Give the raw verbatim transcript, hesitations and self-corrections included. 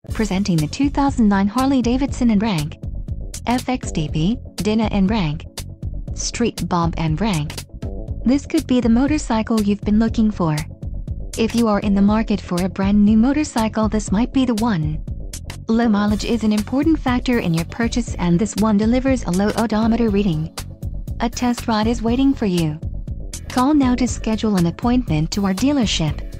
Presenting the two thousand nine Harley-Davidson and reg F X D B Dyna and reg Street Bob&reg. This could be the motorcycle you've been looking for. If you are in the market for a brand new motorcycle, this might be the one. Low mileage is an important factor in your purchase, and this one delivers a low odometer reading. A test ride is waiting for you. Call now to schedule an appointment to our dealership.